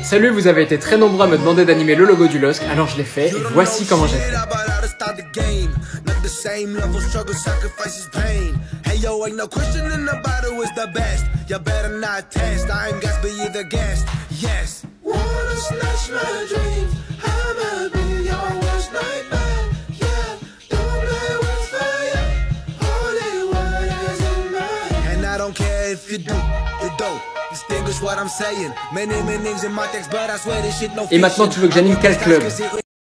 Salut, vous avez été très nombreux à me demander d'animer le logo du LOSC, alors je l'ai fait, et voici comment j'ai fait. Et maintenant tu veux que j'anime quel club?